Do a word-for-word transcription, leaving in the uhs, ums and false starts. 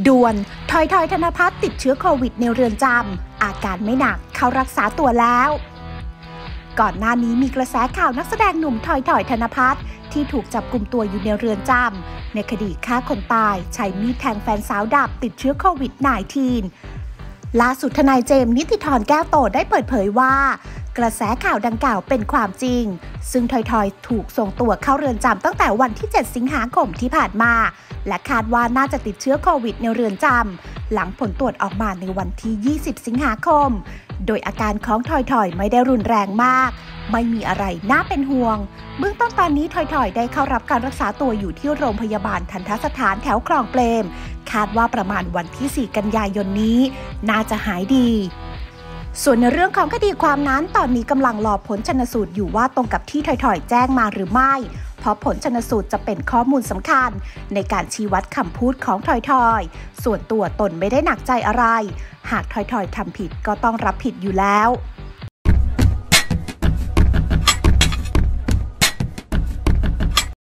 ด่วนทอยทอยธนภัทรติดเชื้อโควิดในเรือนจำอาการไม่หนักเข้ารักษาตัวแล้วก่อนหน้านี้มีกระแสข่าวนักแสดงหนุ่มทอยทอยธนภัทรที่ถูกจับกุมตัวอยู่ในเรือนจำในคดีฆ่าคนตายใช้มีดแทงแฟนสาวดับติดเชื้อโควิด สิบเก้า ล่าสุดทนายเจมส์นิติธรแก้วโตได้เปิดเผยว่ากระแสข่าวดังกล่าวเป็นความจริงซึ่งทอยทอยถูกส่งตัวเข้าเรือนจำตั้งแต่วันที่เจ็ดสิงหาคมที่ผ่านมาและคาดว่าน่าจะติดเชื้อโควิดในเรือนจำหลังผลตรวจออกมาในวันที่ยี่สิบสิงหาคมโดยอาการของทอยทอยไม่ได้รุนแรงมากไม่มีอะไรน่าเป็นห่วงเบื้องต้นตอนนี้ทอยทอยได้เข้ารับการรักษาตัวอยู่ที่โรงพยาบาลทันตสถานแถวคลองเปรมคาดว่าประมาณวันที่สี่กันยายนนี้น่าจะหายดีส่วนในเรื่องของคดีความนั้นตอนนี้กำลังรอผลชันสูตรอยู่ว่าตรงกับที่ทอยทอยแจ้งมาหรือไม่เพราะผลชันสูตรจะเป็นข้อมูลสำคัญในการชี้วัดคำพูดของทอยทอยส่วนตัวตนไม่ได้หนักใจอะไรหากทอยทอยทำผิดก็ต้องรับผิดอยู่แล้ว